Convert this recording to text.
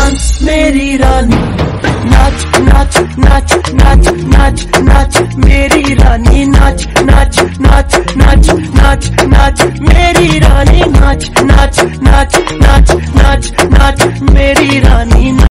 Dance मेरी रानी, नाच नाच नाच नाच नाच नाच मेरी रानी, नाच नाच नाच नाच नाच नाच मेरी रानी, नाच नाच नाच नाच नाच नाच मेरी रानी।